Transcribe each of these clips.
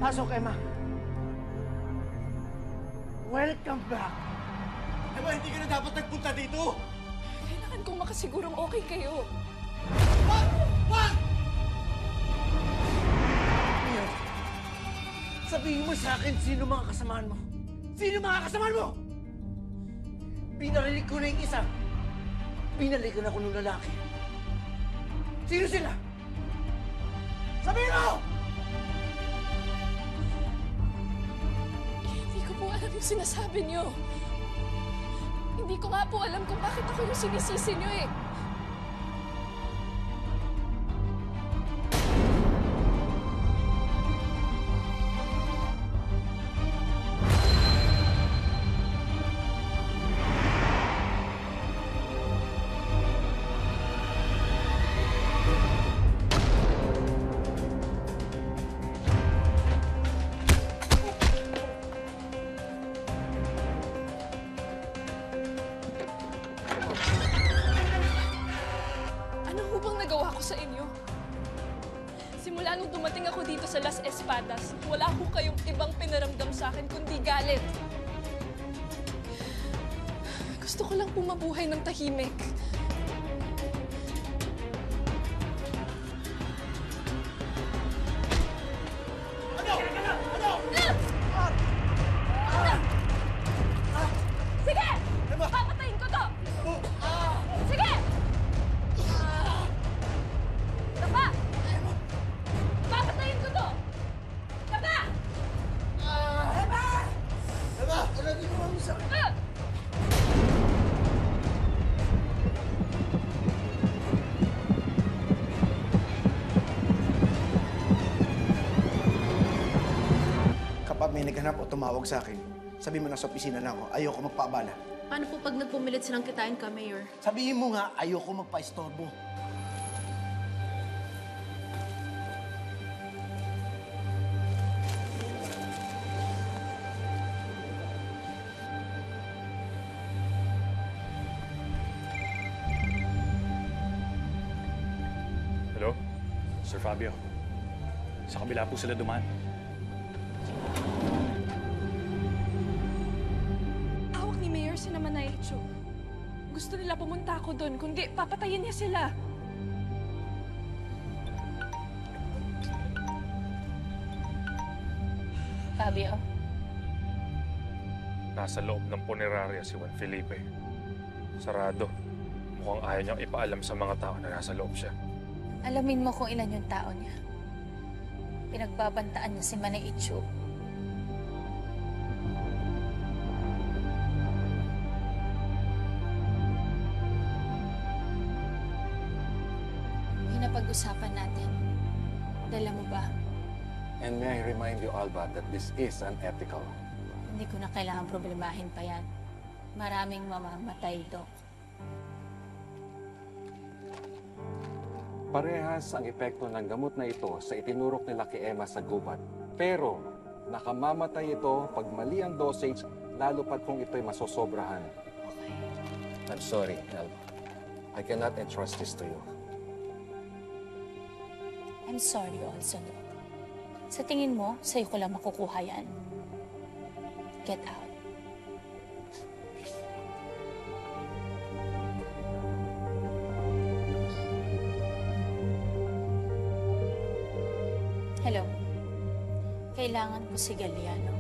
Pasok, Emma. Welcome back. Emma, hindi ka na dapat nagpunta dito! Kailangan kong makasigurong okay kayo. Wag! Wag! Ngayon, sabihin mo sa akin sino mga kasamahan mo. Sino mga kasamahan mo? Pinarinig ko na yung isa. Pinalikan ako ng lalaki. Sino sila? Sabihin mo! Hindi ko po alam yung sinasabi niyo. Hindi ko nga po alam kung bakit ako yung sinisisi niyo eh. Sa inyo. Simula nung dumating ako dito sa Las Espadas, wala ko kayong ibang pinaramdam sa akin kundi galit. Gusto ko lang po mabuhay ng tahimik. Ano? Ano? Sige! Emma! Papatayin ko to! Sige! Taba! Papatayin ko to! Taba! Emma! Emma! Ano ginawa mo sa akin? Kapag may naghanap o tumawag sa akin, sabi mo nasa opisina na ako, ayoko magpaabala. Paano po pag nagpumilit silang kitain ka, Mayor? Sabihin mo nga, ayoko magpa-istorbo. Hello? Sir Fabio. Sa kabila po sila dumaan. Hawak ni Mayor si Namanay Icho. Gusto nila pumunta ako doon, kundi papatayin niya sila. Fabio? Nasa loob ng punerarya si Juan Felipe. Sarado. Mukhang ayaw niyang ipaalam sa mga tao na nasa loob siya. Alamin mo kung ilan yung tao niya. Pinagbabantaan niya si Manay Icho. Yung napag-usapan natin, dala mo ba? And may I remind you, Alba, that this is unethical. Hindi ko na kailangan problemahin pa yan. Maraming mamamatay, Doc. Parehas ang epekto ng gamot na ito sa itinurok nila kay Emma sa gubat. Pero, nakamamatay ito pag mali ang dosage, lalo pat kung ito'y masosobrahan. Okay. I'm sorry, Alba. I cannot entrust this to you. I'm sorry also, Doc. Sa tingin mo, sa'yo ko lang makukuha yan. Get out. Hello. Kailangan ko si Galliano.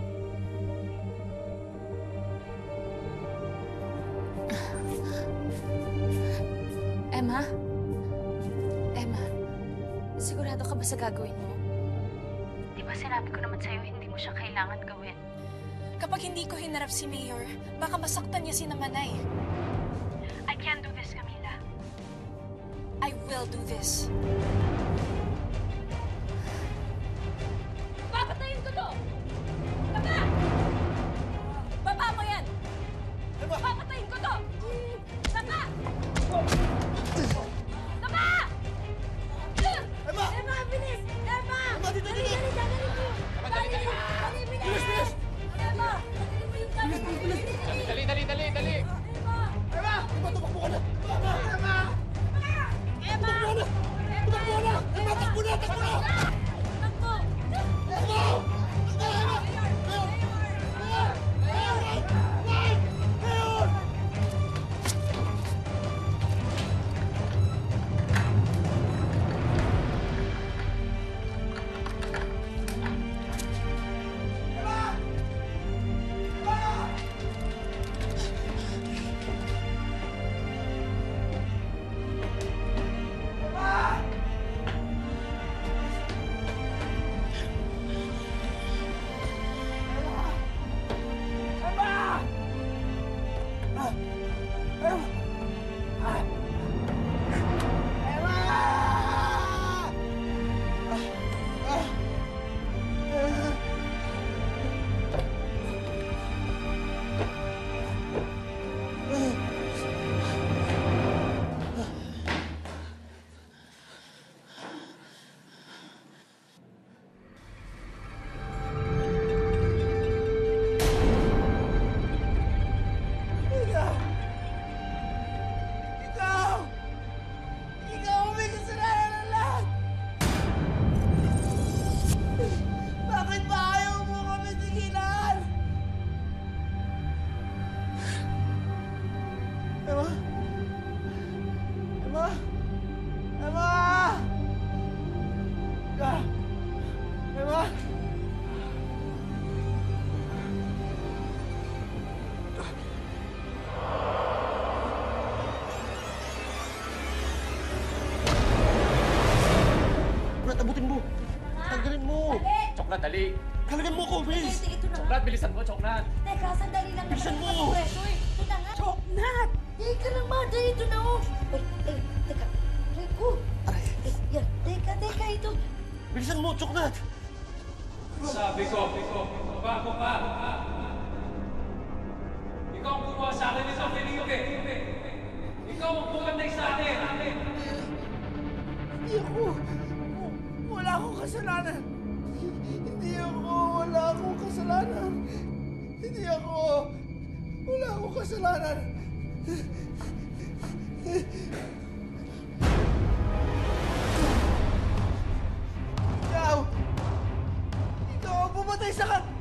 Emma? Emma, sigurado ka ba sa gagawin mo? Di ba sinabi ko naman sa'yo hindi mo siya kailangan gawin? Kapag hindi ko hinarap si Mayor, baka masaktan niya si Namanay. I can't do this, Camila. I will do this. Papatayin ko to! Baba! Baba mo yan! Papatayin ko to! Baba! Baba! Emma! Emma, bilis! Emma! Emma, dito, Dali, dito! dali, dali, dali! Dali, bilis! Bilis, bilis! Emma! Dali mo yung camera! Dali, dali, dali, dali! Emma! Emma! Emma, tumakbo ka na! Emma! Emma! Emma! Tumakbo ka na! Tumakbo ka na! abutin mo. Tanggalin mo. Choklat, dali! Halagan mo ako, bilis. Ito na nga. Choklat, bilisan mo, Choklat! Teka, sandali lang. Bilisan mo. Preso eh. Ito na nga. Choknat! Teka lang, Mother. Ito na oh. Ay, teka. Rico. Aray. Yan. Teka. Ito. Bilisan mo, Choknat. Sabi ko, bago ka! Ikaw ang gumawa sa akin nito, Felipe! Ikaw ang bumantay sa akin! Hindi ako. Wala akong kasalanan. Hindi ako. Wala akong kasalanan. Hindi ako. Wala akong kasalanan. Ikaw! Ikaw ang pumatay sa kan...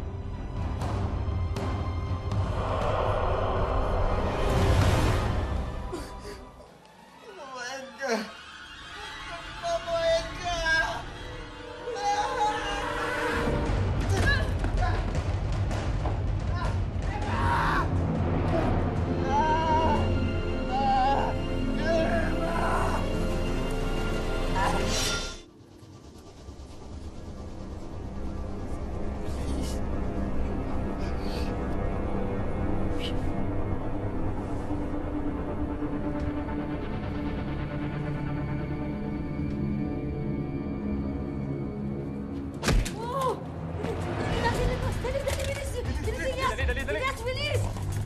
Mamayag ka! Mamayag ka! Oh! Dali, bilis! Bilis! Dali! Bilis! Bilis!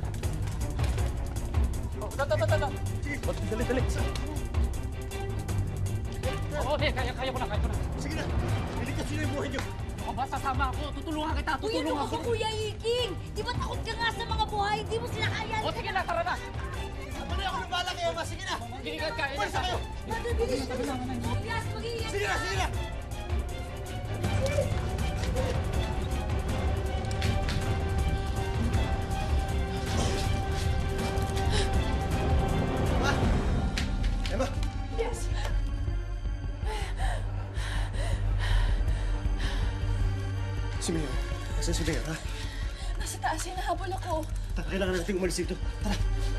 Dali! Oo, kaya ko na. Sige na! Iligtas nyo yung buhay nyo! Ako ba, sasama ako. Tutulungan kita, Uy, ano ka ba, Kuya Iking? Di ba takot ka nga sa mga buhay? Di mo sila kaya? Sige na, tara na! Ano ako na bala kayo, Sige na! Ginigat ka, Pwesa kayo! Mother, bilis! Bilis! Mag-iingat Sige na! Sige na! Emma! Yes. Si Mayor. Nasaan si Mayor, ha? Nasa taas, hinahabol ako. Tara, kailangan natin umalis dito. Tara!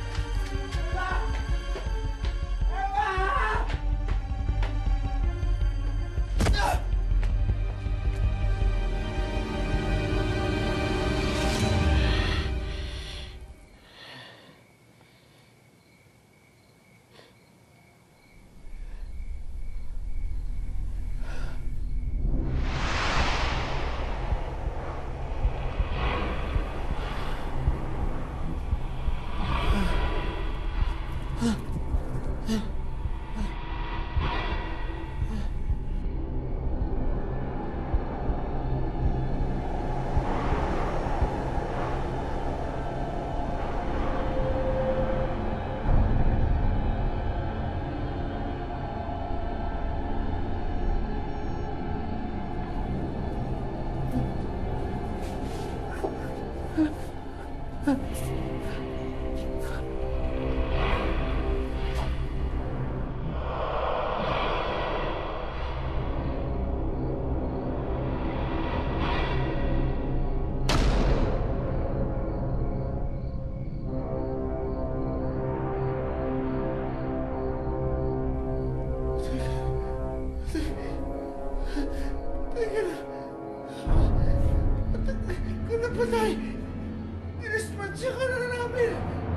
Patay! Dinispansya ka na namin!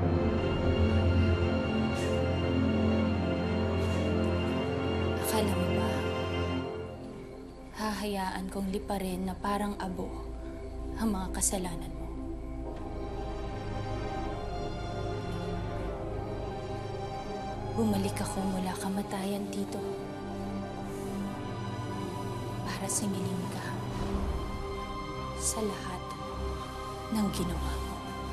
Akala mo ba, hahayaan kong liparin na parang abo ang mga kasalanan mo? Bumalik ako mula kamatayan, Tito. Para singilin ka sa lahat ng ginawa mo.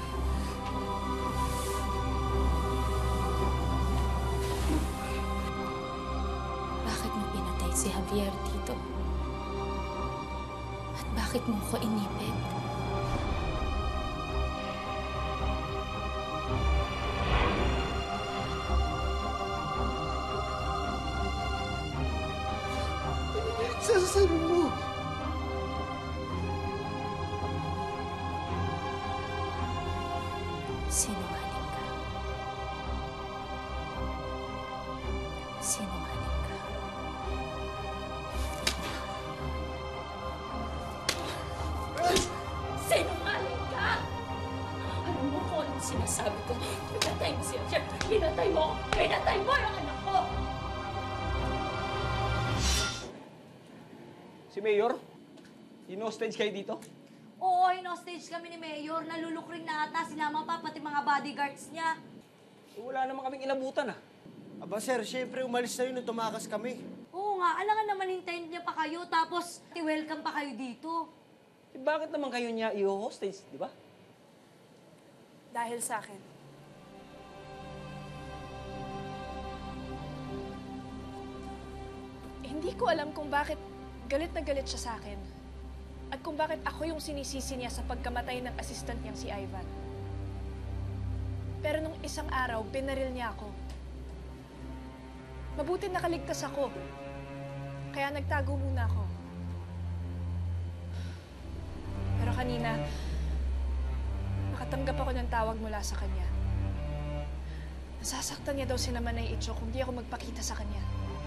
Bakit mo pinatay si Javier, Tito? At bakit mo ko inipit? Sasasabi mo! Sinungaling ka. Sinungaling ka. Sinasabi ko, pinatay mo siya. Siya, pinatay mo! Pinatay mo yung anak ko! Si Mayor? In-hostage kayo dito? Oo, in-hostage kami ni Mayor. Nalulukring na ata. Sinama pa pati mga bodyguards niya. Wala naman kaming inabutan ah. Aba sir, syempre umalis na yun nung tumakas kami. Oo nga, alangan naman hintayin niya pa kayo. Tapos, welcome pa kayo dito. Eh, bakit naman kayo niya i-hostage, di ba? Dahil sa akin. Hindi ko alam kung bakit galit na galit siya sa akin. At kung bakit ako yung sinisisi niya sa pagkamatay ng assistant niyang si Ivan. Pero nung isang araw, binaril niya ako. Mabuti nakaligtas ako. Kaya nagtago muna ako. Pero kanina, nakatanggap ako ng tawag mula sa kanya. Nasasaktan niya daw si Manay Icho kung di ako magpakita sa kanya.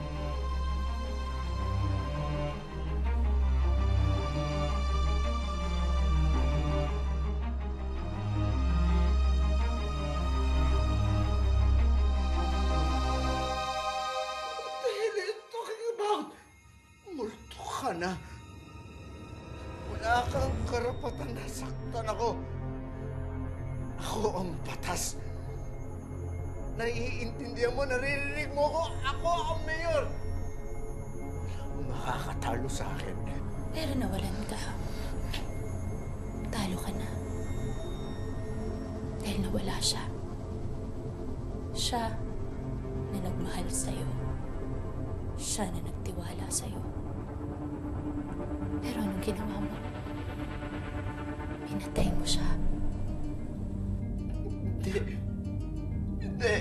Multo ka na. Wala kang karapatan na saktan ako. Ako ang batas. Naiintindihan mo, naririnig mo ko. Ako ang mayor. Walang makakatalo sa akin. Pero nawalan ka. Talo ka na. Dahil nawala siya. Siya na nagmahal sa'yo. Siya na nagtiwala sa'yo. Pero anong ginawa mo? Pinatay mo siya. Hindi. Hindi.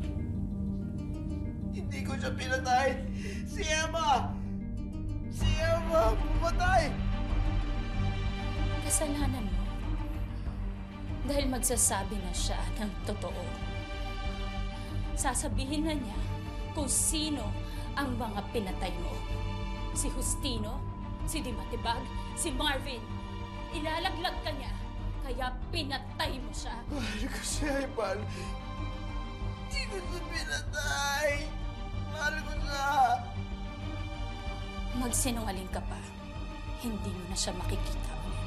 Hindi ko siya pinatay. Si Emma! Si Emma! Pumatay! Kasalanan mo. Dahil magsasabi na siya ng totoo. Sasabihin na niya kung sino ang mga pinatay mo. Si Justino, si Dimatibag, si Marvin. Ilalaglag ka niya, kaya pinatay mo siya. Mahal ko si Ivan. Hindi ko siya pinatay. Mahal ko siya. Magsinungaling ka pa, hindi mo na siya makikita ulit.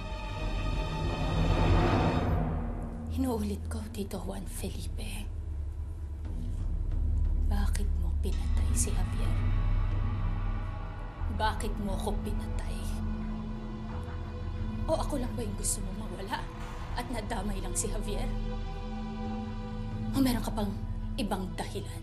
Hinuulit ko, Tito Juan Felipe. Bakit mo pinatay si Javier? Bakit mo ako pinatay? O ako lang ba yung gusto mo mawala at nadamay lang si Javier? O meron ka pang ibang dahilan?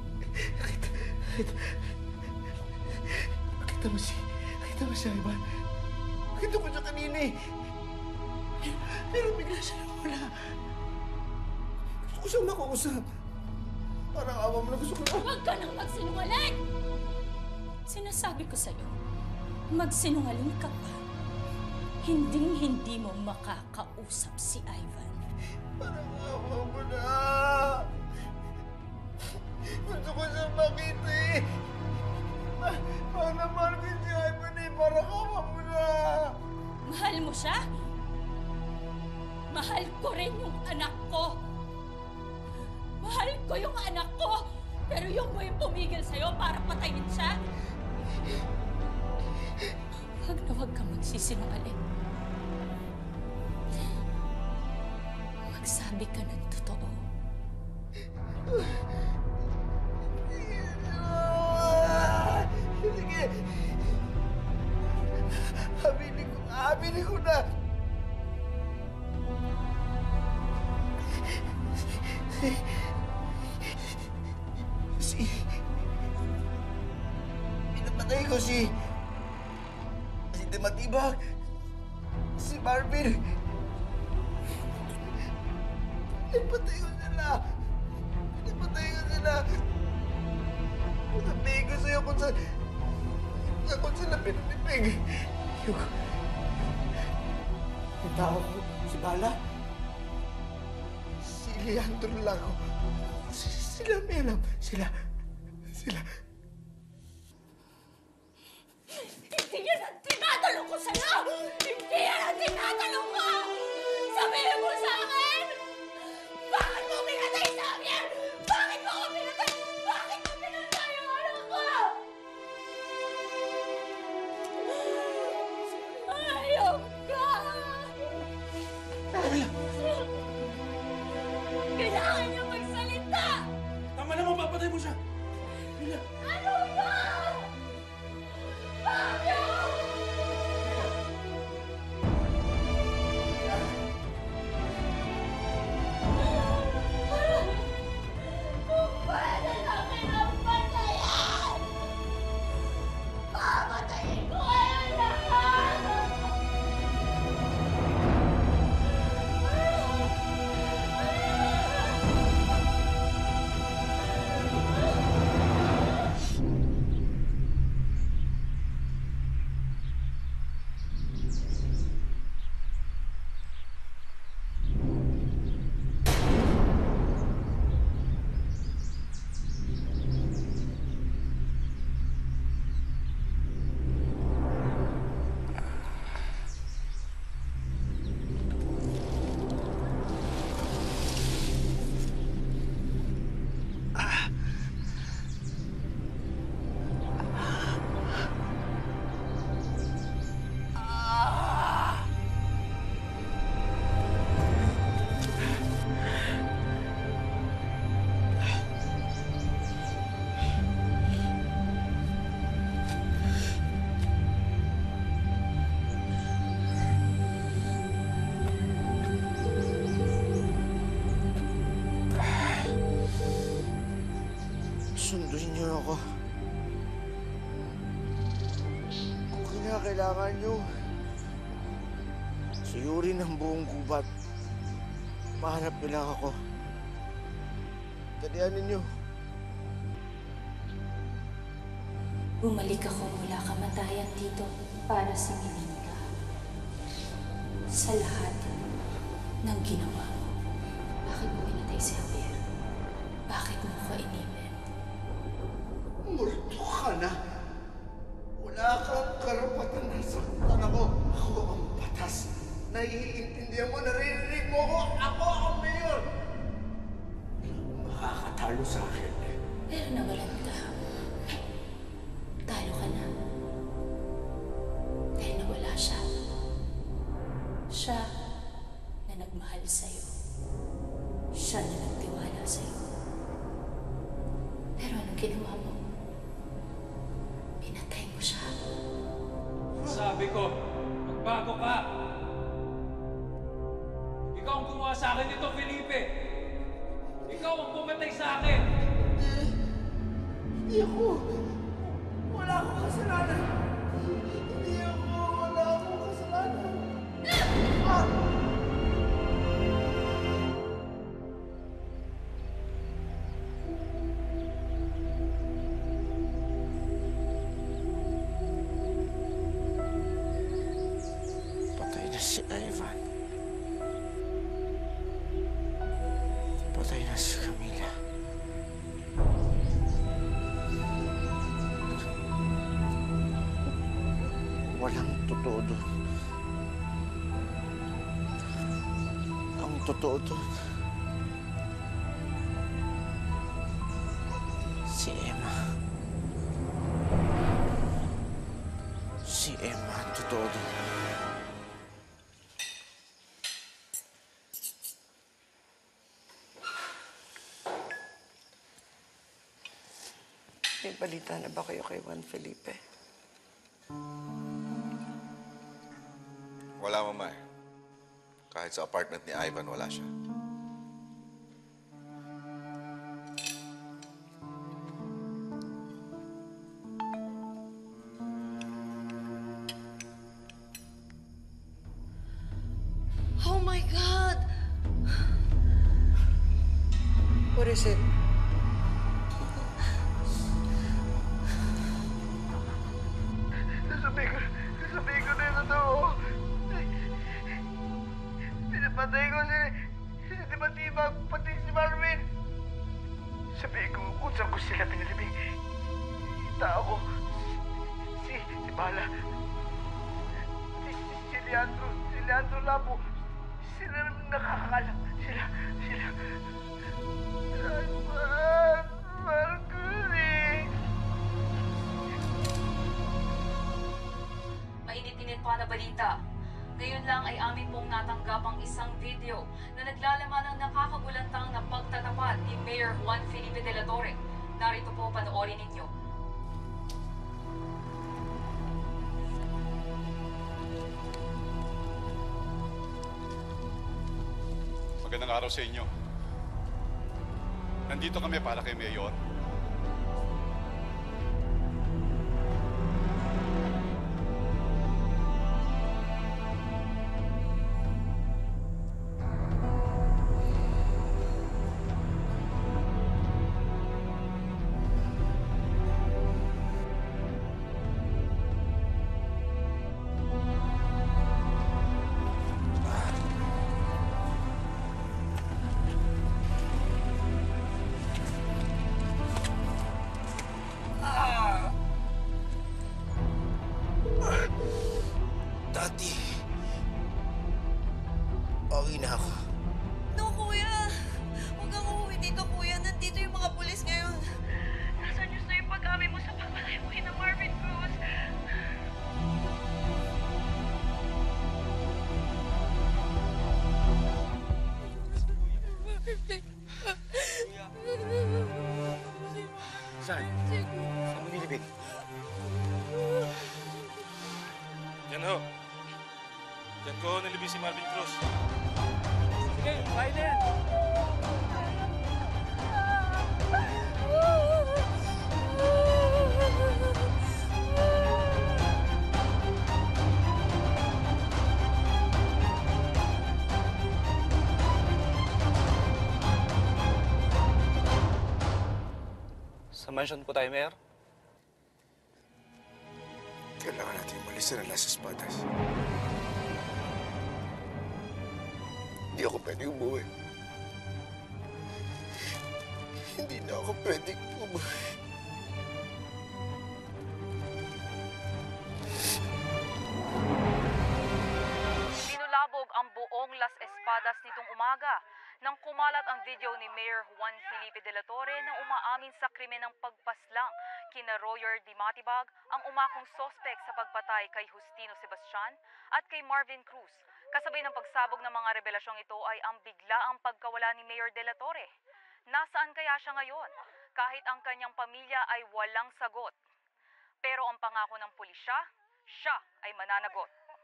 Nakita mo si Ivan. Nakita ko siya kanina eh. Pero bigla siya nawala. Gusto ko siyang makausap. Parang awa mo na gusto ko na. Huwag ka nang magsinungaling! Sinasabi ko sa'yo, magsinungaling ka pa. Hinding-hindi mo makakausap si Ivan. Parang awa mo na. Gusto ko siyang makita eh. Mahal na mahal ko si Ivan eh. Parang awa mo na. Mahal mo siya? Mahal ko rin yung anak ko. Mahal ko yung anak ko. Pero yung mo yung pumigil sa'yo para patayin siya. Huwag kang magsisinungaling. Magsabi ka ng totoo. Sige. Aminin ko na. Pinapatay ko si Dimatibag, si Marvin. Pinapatay ko sila. Sabihin ko sa'yo kung sila pinatipig. Yung tao ko, si Bala, si Leandro Lago, sila may alam. Sila. Hindi yan ang tinatanong ko sa'yo! Hindi yan ang tinatanong ko! Sabihin mo sa akin! Bakit Kailangan niyo magsalita! Tama naman, papatay mo siya! Mila! Ano ba? Bakit? Kung pwede lang kitang patayin! Papatayin ko kayo lahat! Sunduin niyo ako. Kung kailangan niyo, suyurin ang buong gubat. Mahanap nila ako. Talian ninyo. Bumalik ako mula kamatayan dito para singilin ka sa lahat ng ginawa mo. Bakit mo pinatay si Javier? Bakit mo ko inibig? Multo ka na. Wala kang karapatan na saktan ako. Ako ang batas. Naiintindihan mo, naririnig mo ako. Ako ang mayor. Makakatalo sa akin. Pero nawalan ka. Talo ka na. Dahil nawala siya. Siya na nagmahal sa'yo. Siya na nagtiwala sa'yo. Pero anong ginawa mo? Pinatay mo siya. Sabi ko, magbago ka! Ikaw ang gumawa sa akin nito, Felipe! Ikaw ang pumatay sa akin! Hindi ako. Wala akong kasalanan. Hindi ako. Wala akong kasalanan. Patay na si Ivan. Patay na si Camila. Walang totoo doon. Ang totoo doon, si Emma. Si Emma ang totoo doon. May balita na ba kayo kay Juan Felipe? Wala, Mama eh. Kahit sa apartment ni Ivan, wala siya. Oh my God! What is it? Sasabihin ko na yung totoo. Pinapatay ko si Matibag, pati si Marvin. Sabihin ko kung saan ko sila pinalibing. Tao ko, si Bala, si Leandro Labo, sila nakakalam. Sila. Marguerite. Mainit-init pa na balita. Ngayon lang ay amin pong natanggap ang isang video na naglalaman ng nakakabulantang na pagtatapat ni Mayor Juan Felipe de la Torre. Narito po, panoorin ninyo. Magandang araw sa inyo. Nandito kami para kay Mayor. Dati, okay na ako. No, kuya. Huwag kang uuwi dito, kuya. Nandito yung mga pulis ngayon. Nasa news na yung pag-amin mo sa papalay mo kina Marvin Cruz. Saan? Saan mo nilibig? Yan ho. Yan ko nalibing si Marvin Cruz. Sige, kaya na yan. Sa mansion po tayo, Mayor. Kailangan natin umalis na Las Espadas. Hindi ako pwedeng umuwi. Hindi na ako pwedeng umuwi. Pinulabog ang buong Las Espadas nitong umaga nang kumalat ang video ni Mayor Juan Felipe de la Torre na umaamin sa krimen ng pagpaslang kina Royer Dimatibag, ang umakong sospek sa pagpatay kay Justino Sebastian at kay Marvin Cruz. Kasabay ng pagsabog ng mga revelasyong ito ay ang biglaang pagkawala ni Mayor de la Torre. Nasaan kaya siya ngayon? Kahit ang kanyang pamilya ay walang sagot. Pero ang pangako ng pulisya, siya ay mananagot.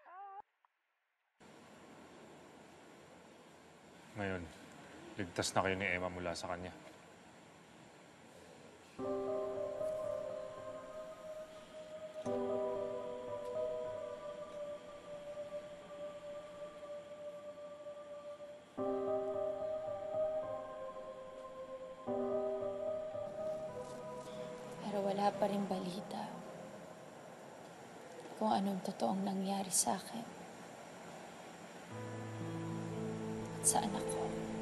Ngayon, ligtas na kayo ni Emma mula sa kanya. Pero wala pa rin balita kung anong totoong nangyari sa akin at sa anak ko.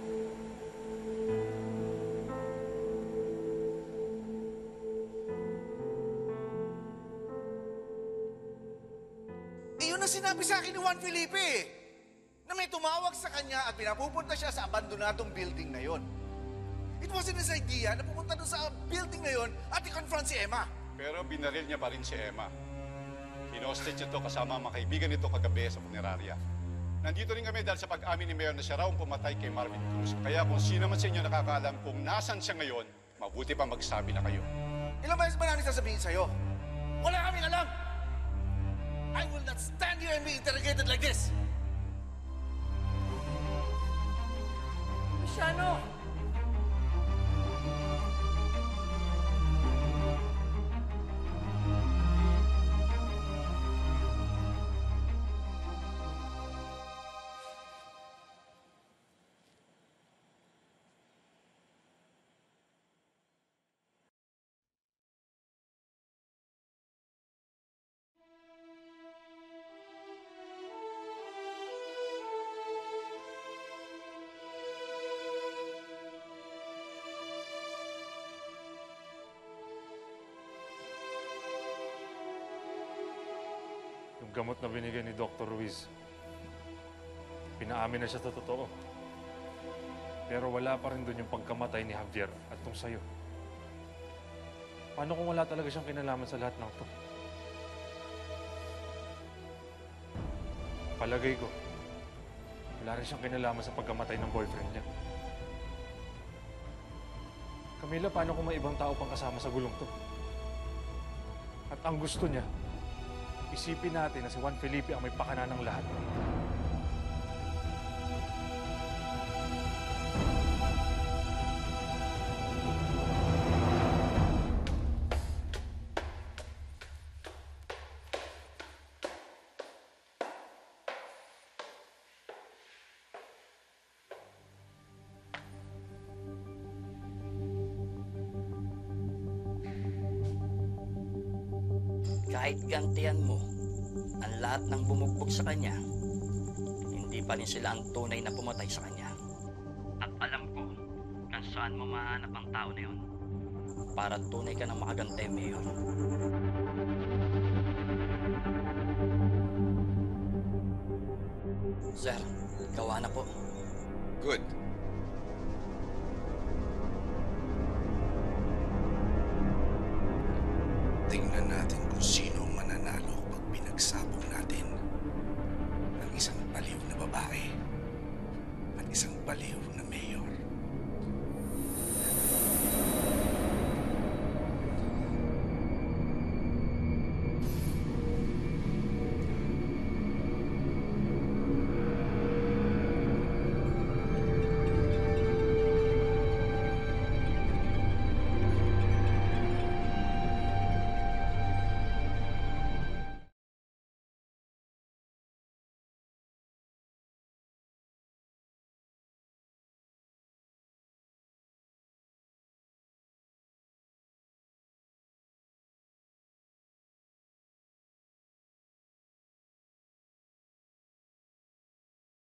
Iyon ang sinabi sa akin ni Juan Felipe, na may tumawag sa kanya at pinapupunta siya sa abandonadong building na yon. It wasn't his idea na pupunta doon sa building na yon at i-confront si Emma. Pero binaril niya pa rin si Emma. Hinostage niya to kasama ang mga kaibigan nito kagabi sa punerarya. Nandito rin kami dahil sa pag-amin ni Mayor na siya raw ang pumatay kay Marvin Cruz. Kaya kung sino man sa inyo nakakaalam kung nasan siya ngayon, mabuti pa magsabi na kayo. Ilang beses ba namin sasabihin sa'yo? Wala kaming alam! I will not stand here and be interrogated like this! Luciano! Yung gamot na binigay ni Dr. Ruiz, pinaamin na siya sa totoo. Pero wala pa rin doon yung pagkamatay ni Javier at tong sayo. Paano kung wala talaga siyang kinalaman sa lahat ng to? Palagay ko, wala rin siyang kinalaman sa pagkamatay ng boyfriend niya. Camila, paano kung may ibang tao pang kasama sa gulong to? At ang gusto niya, isipin natin na si Juan Felipe ang may pakana ng lahat. Kahit gantihan mo ang lahat ng bumugbog sa kanya, hindi pa rin sila ang tunay na pumatay sa kanya. At alam ko kung saan mo mahanap ang tao na yun para tunay ka ng makagante, Mayor. Sir, gawa na po. Good. Tingnan natin kung sino ang mananalo pag pinagsabog natin ang isang baliw na babae at isang baliw na mayor.